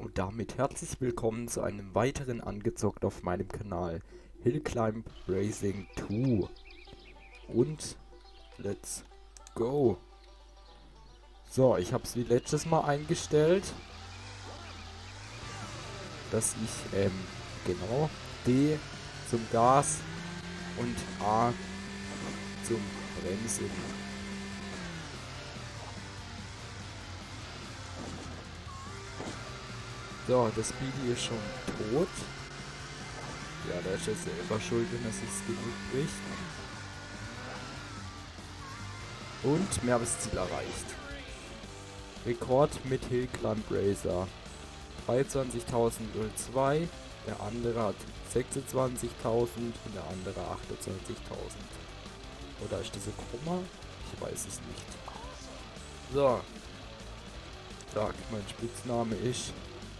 und damit herzlich willkommen zu einem weiteren Angezockt auf meinem Kanal Hill Climb Racing 2. Und let's go. So, ich habe es wie letztes Mal eingestellt, dass ich genau D zum Gas und A zum Bremsen. So, das Speedy ist schon tot. Ja, der ist jetzt selber schuld, wenn er sich's genug bricht. Und wir haben das Ziel erreicht. Rekord mit Hill Climb Racer. 23.002. Der andere hat 26.000 und der andere 28.000. Oder ist das ein Komma? Ich weiß es nicht. So. Sag, mein Spitzname ist...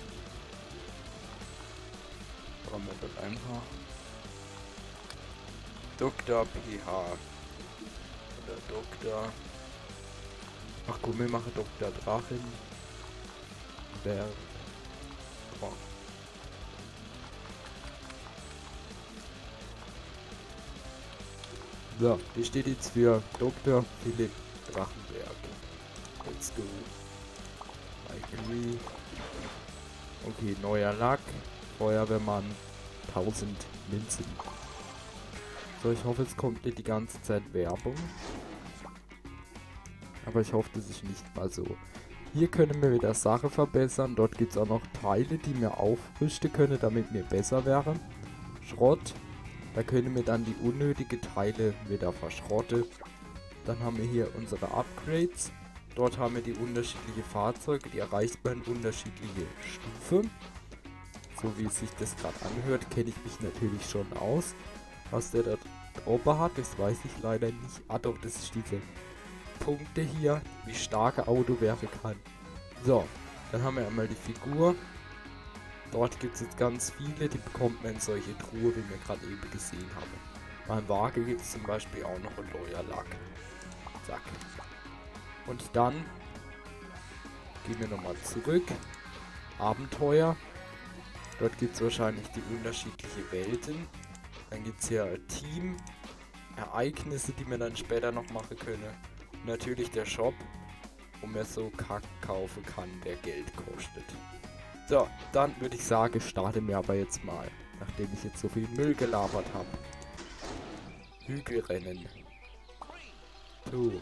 Warum wird einfach Dr. PH oder Dr. Ach komm, wir machen Dr. Drachen. Der so, die steht jetzt für Dr. Philipp Drachenberg. Let's go. I agree. Okay, neuer Lack. Feuerwehrmann 1000 Münzen. So, ich hoffe, es kommt nicht die ganze Zeit Werbung. Aber ich hoffe, das ist nicht mal so. Hier können wir wieder Sache verbessern. Dort gibt es auch noch Teile, die wir aufrüsten können, damit wir besser wären. Schrott. Da können wir dann die unnötigen Teile wieder verschrotten. Dann haben wir hier unsere Upgrades. Dort haben wir die unterschiedlichen Fahrzeuge, die erreicht man in unterschiedliche Stufen. So wie sich das gerade anhört, kenne ich mich natürlich schon aus. Was der da oben hat, das weiß ich leider nicht. Ah doch, das ist diese Punkte hier, wie stark ein Auto werden kann. So, dann haben wir einmal die Figur. Dort gibt es jetzt ganz viele, die bekommt man in solche Truhe, wie wir gerade eben gesehen haben. Beim Waage gibt es zum Beispiel auch noch einen Neuer Lack. Zack. Und dann gehen wir nochmal zurück. Abenteuer. Dort gibt es wahrscheinlich die unterschiedlichen Welten. Dann gibt es hier ein Team, Ereignisse, die man dann später noch machen können. Und natürlich der Shop, wo man so Kack kaufen kann, der Geld kostet. So, dann würde ich sagen, starten wir aber jetzt mal, nachdem ich jetzt so viel Müll gelabert habe. Hügelrennen. So.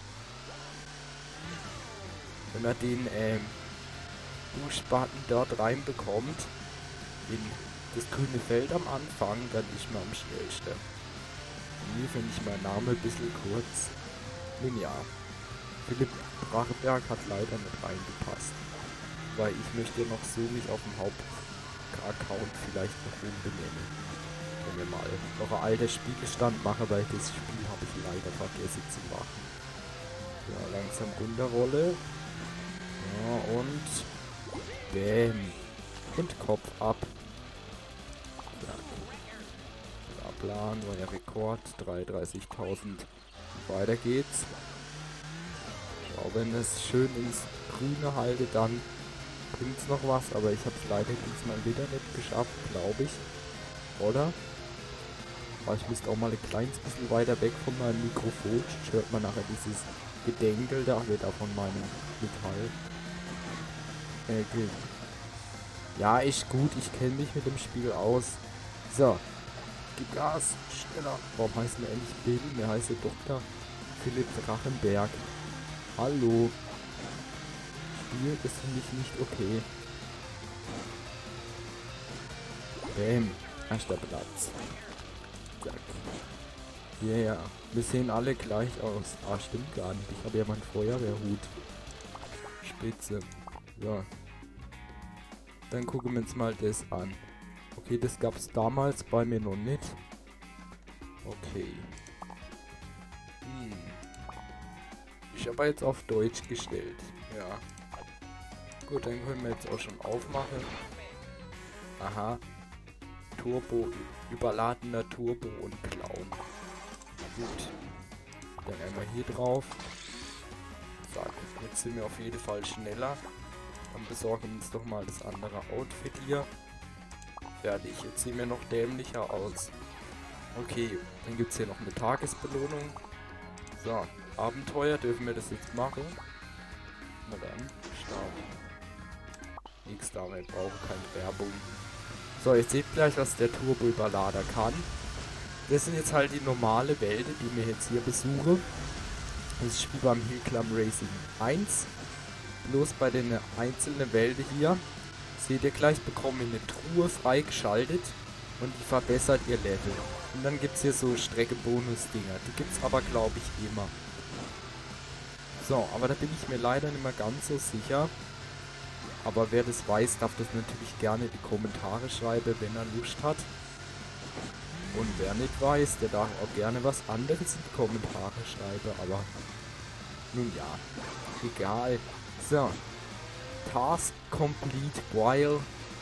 Wenn man den Push-Button dort reinbekommt, in das grüne Feld am Anfang, dann ist man am schnellsten. Hier finde ich meinen Namen ein bisschen kurz. Nun ja, Philipp Drachenberg hat leider nicht reingepasst. Weil ich möchte noch so mich auf dem Hauptaccount vielleicht noch umbenennen. Wenn wir mal noch ein alter Spielstand machen, weil das Spiel habe ich leider vergessen zu machen. Ja, langsam runterrolle. Ja, und bäm. Und Kopf ab. Plan, neuer Rekord, 33.000. Weiter geht's. Ja, wenn es schön ins Grüne halte, dann bringt es noch was, aber ich habe es leider diesmal wieder nicht geschafft, glaube ich. Oder? Aber ich müsste auch mal ein kleines bisschen weiter weg von meinem Mikrofon. Sonst hört man nachher dieses Gedänkel da wieder von meinem Metall. Ja, ist gut, ich kenne mich mit dem Spiel aus. So. Gib Gas, schneller. Warum heißt wir endlich Bill? Mir heißt Dr. Philipp Drachenberg. Hallo. Spiel, das finde ich nicht okay. Bäm. Erster Platz. Zack. Yeah. Wir sehen alle gleich aus. Ah, stimmt gar nicht. Ich habe ja meinen Feuerwehrhut. Spitze. So. Dann gucken wir uns mal das an. Okay, das gab es damals bei mir noch nicht. Okay. Ich habe jetzt auf Deutsch gestellt. Ja. Gut, dann können wir jetzt auch schon aufmachen. Aha. Turbo, überladener Turbo und Clown. Gut. Dann einmal hier drauf. Zack. Jetzt sind wir auf jeden Fall schneller. Dann besorgen wir uns doch mal das andere Outfit hier. Fertig, jetzt sehen wir noch dämlicher aus. Okay, dann gibt es hier noch eine Tagesbelohnung. So, Abenteuer, dürfen wir das jetzt machen? Na dann, starten. Nix damit, brauche keine Werbung. So, ihr seht gleich, was der Turbo-Überlader kann. Das sind jetzt halt die normale Welt, die wir jetzt hier besuchen. Das ist wie beim Hillclimb Racing 1. Bloß bei den einzelnen Welten hier, seht ihr gleich, bekommen wir eine Truhe freigeschaltet und die verbessert ihr Level. Und dann gibt es hier so Strecke-Bonus-Dinger. Die gibt es aber, glaube ich, immer. So, aber da bin ich mir leider nicht mehr ganz so sicher. Aber wer das weiß, darf das natürlich gerne in die Kommentare schreiben, wenn er Lust hat. Und wer nicht weiß, der darf auch gerne was anderes in die Kommentare schreiben. Aber nun ja, egal. So, Task complete while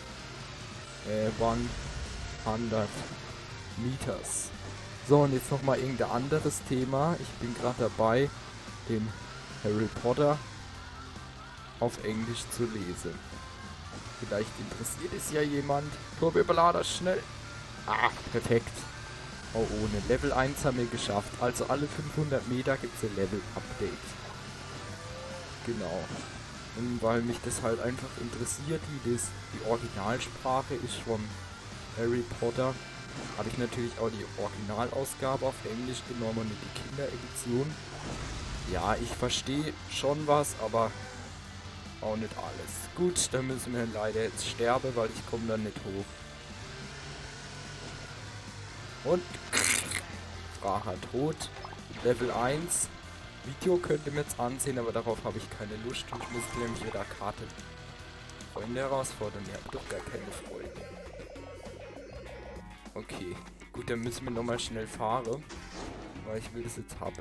100 Meters. So, und jetzt nochmal irgendein anderes Thema. Ich bin gerade dabei, den Harry Potter auf Englisch zu lesen. Vielleicht interessiert es ja jemand. Turbo-Überlader, schnell. Ah, perfekt. Oh, ohne. Level 1 haben wir geschafft. Also alle 500 Meter gibt es ein Level-Update. Genau. Und weil mich das halt einfach interessiert, wie das die Originalsprache ist von Harry Potter, habe ich natürlich auch die Originalausgabe auf Englisch genommen und die Kinderedition. Ja, ich verstehe schon was, aber auch nicht alles. Gut, dann müssen wir leider jetzt sterben, weil ich komme dann nicht hoch. Und Fracher tot. Level 1. Video könnt ihr mir jetzt ansehen, aber darauf habe ich keine Lust und ich muss nämlich wieder Karte Freunde herausfordern. Ihr habt doch gar keine Freunde. Okay, gut, dann müssen wir nochmal schnell fahren, weil ich will das jetzt haben.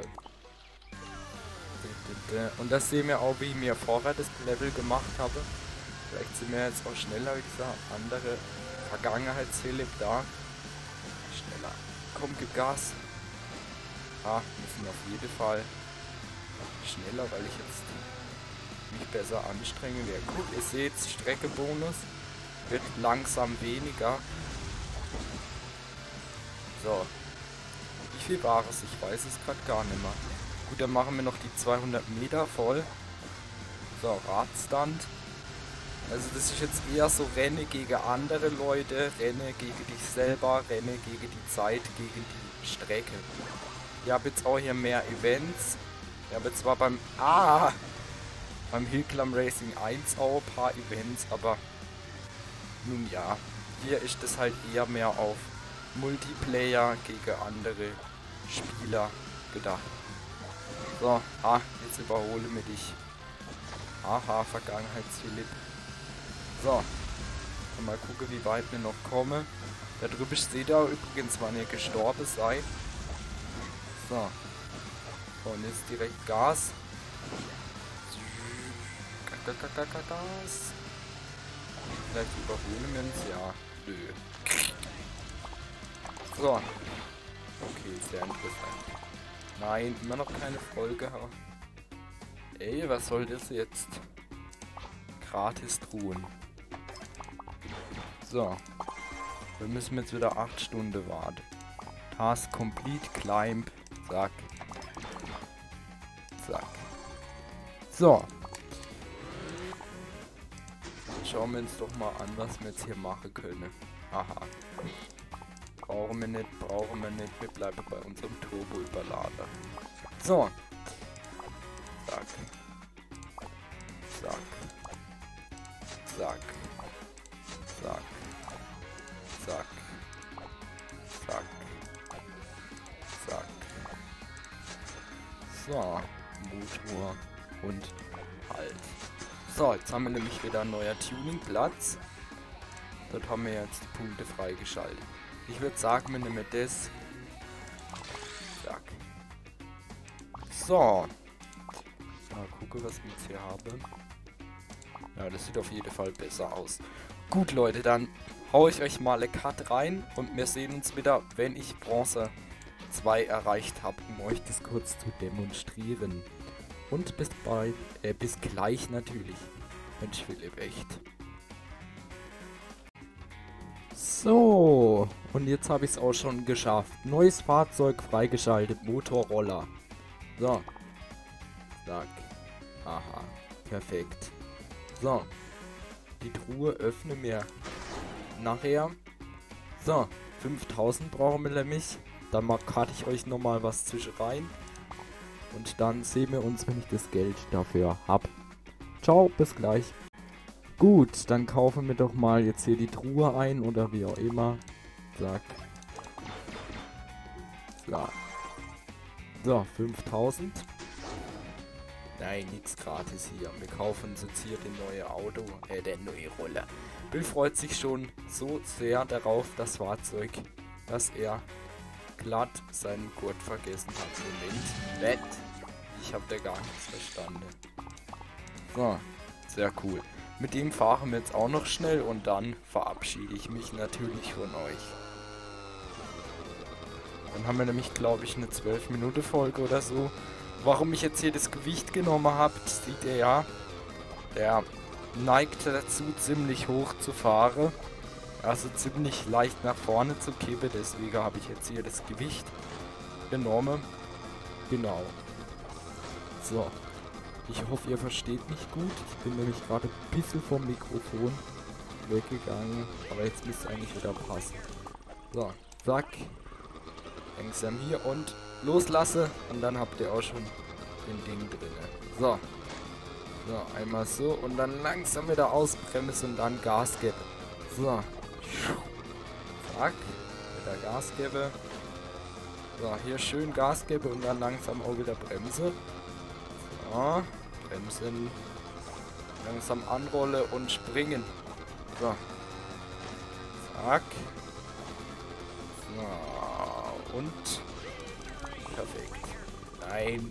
Und das sehen wir auch, wie ich mir vorher das Level gemacht habe. Vielleicht sind wir jetzt auch schneller, wie gesagt, andere Vergangenheits-Philipp da. Schneller. Komm, gib Gas. Ah, müssen auf jeden Fall schneller, weil ich jetzt mich besser anstrengen werde. Gut, ihr seht, Strecke-Bonus wird langsam weniger. So. Wie viel war es? Ich weiß es gerade gar nicht mehr. Gut, dann machen wir noch die 200 Meter voll. So, Radstand. Also das ist jetzt eher so Renne gegen andere Leute, Renne gegen dich selber, Renne gegen die Zeit, gegen die Strecke. Ich habe jetzt auch hier mehr Events. Ich habe zwar beim Hillclimb Racing 1 auch ein paar Events, aber nun ja, hier ist das halt eher mehr auf Multiplayer gegen andere Spieler gedacht. So, jetzt überhole mir dich. Aha, Vergangenheits-Philipp. So, mal gucken, wie weit wir noch kommen. Da drüben steht da übrigens, wann ihr gestorben seid. So. Und jetzt direkt Gas. Gas. Vielleicht überholen wir uns, ja. Nö. So. Okay, sehr interessant. Nein, immer noch keine Folge. Ey, was soll das jetzt? Gratis Truhen. So. Wir müssen jetzt wieder 8 Stunden warten. Task complete, climb. Zack. Zack. So. Schauen wir uns doch mal an, was wir jetzt hier machen können. Aha. Brauchen wir nicht. Wir bleiben bei unserem Turbo-Überlader. So. Zack. Zack. Zack. Zack. Zack. Zack. Zack. So. Motor und halt. So, jetzt haben wir nämlich wieder ein neuer Tuningplatz. Dort haben wir jetzt die Punkte freigeschaltet. Ich würde sagen, wir nehmen das. Zack. So. Mal gucken, was wir jetzt hier haben. Ja, das sieht auf jeden Fall besser aus. Gut, Leute, dann hau ich euch mal eine Cut rein und wir sehen uns wieder, wenn ich Bronze 2 erreicht habe, um euch das kurz zu demonstrieren. Und bis gleich natürlich. Mensch, Philipp, echt. So, und jetzt habe ich es auch schon geschafft. Neues Fahrzeug freigeschaltet, Motorroller. So. Zack. Aha, perfekt. So. Die Truhe öffne mir nachher. So, 5000 brauchen wir nämlich. Dann karte ich euch nochmal was zwischen rein. Und dann sehen wir uns, wenn ich das Geld dafür habe. Ciao, bis gleich. Gut, dann kaufen wir doch mal jetzt hier die Truhe ein oder wie auch immer. Zack. So, 5000. Nein, nichts gratis hier. Wir kaufen uns jetzt hier den neue Auto, der neue Roller. Bill freut sich schon so sehr darauf, das Fahrzeug, dass er glatt seinen Gurt vergessen hat. Moment. Ich habe da gar nichts verstanden. So, sehr cool. Mit dem fahren wir jetzt auch noch schnell und dann verabschiede ich mich natürlich von euch. Dann haben wir nämlich, glaube ich, eine 12-Minuten-Folge oder so. Warum ich jetzt hier das Gewicht genommen habe, sieht ihr ja. Der neigt dazu, ziemlich hoch zu fahren. Also ziemlich leicht nach vorne zu kippen. Deswegen habe ich jetzt hier das Gewicht genommen. Genau. So. Ich hoffe, ihr versteht mich gut. Ich bin nämlich gerade ein bisschen vom Mikrofon weggegangen. Aber jetzt müsste es eigentlich wieder passen. So. Zack. Langsam hier und loslasse. Und dann habt ihr auch schon den Ding drin. So. So, einmal so. Und dann langsam wieder ausbremsen und dann Gas geben. So. Zack. Wieder Gas geben. So, hier schön Gas geben und dann langsam auch wieder Bremse. So. Bremsen. Langsam anrolle und springen. So. Zack. So. Und. Perfekt. Nein.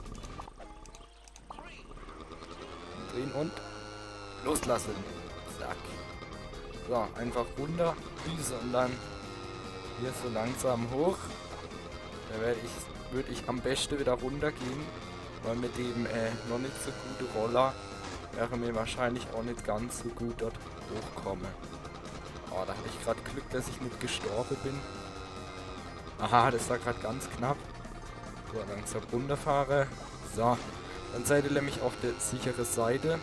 Drehen und loslassen. Zack. So, einfach runter. Düse und dann hier so langsam hoch. Da würde ich am besten wieder runtergehen, weil mit dem noch nicht so gute Roller wäre mir wahrscheinlich auch nicht ganz so gut dort hochkomme. Oh, da hatte ich gerade Glück, dass ich nicht gestorben bin. Aha, das war gerade ganz knapp. So, langsam runterfahre. So, dann seid ihr nämlich auf der sicheren Seite.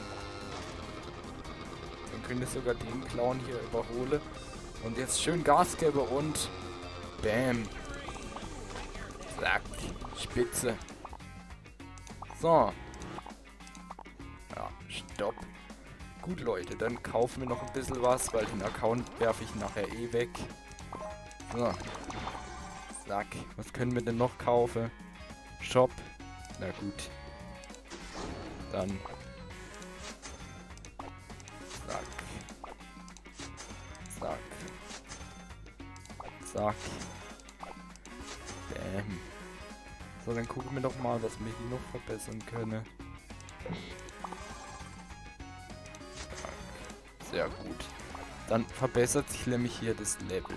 Dann könnt ihr sogar den Clown hier überholen. Und jetzt schön Gas geben und bam. Zack, spitze. So. Ja, stopp. Gut, Leute, dann kaufen wir noch ein bisschen was, weil den Account werfe ich nachher eh weg. So. Zack. Was können wir denn noch kaufen? Shop. Na gut. Dann. Zack. Zack. Zack. Bam. So, dann gucken wir doch mal, was wir hier noch verbessern können. Zack. Sehr gut. Dann verbessert sich nämlich hier das Level.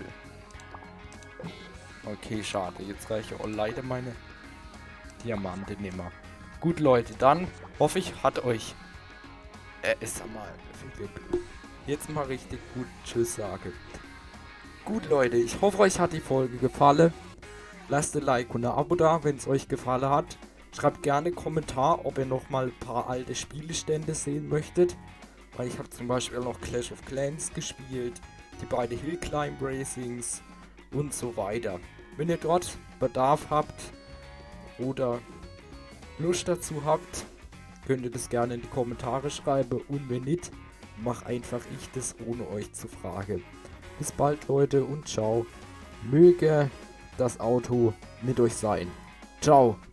Okay, schade. Jetzt reiche auch leider meine Diamante nimmer. Gut, Leute, dann hoffe ich, hat euch ist mal jetzt mal richtig gut Tschüss sage. Gut, Leute, ich hoffe, euch hat die Folge gefallen. Lasst ein Like und ein Abo da, wenn es euch gefallen hat. Schreibt gerne einen Kommentar, ob ihr noch mal ein paar alte Spielestände sehen möchtet. Weil ich habe zum Beispiel noch Clash of Clans gespielt, die beiden Hill Climb Racings und so weiter. Wenn ihr dort Bedarf habt oder Lust dazu habt, könnt ihr das gerne in die Kommentare schreiben und wenn nicht, mach einfach ich das ohne euch zu fragen. Bis bald, Leute, und ciao. Möge das Auto mit euch sein. Ciao.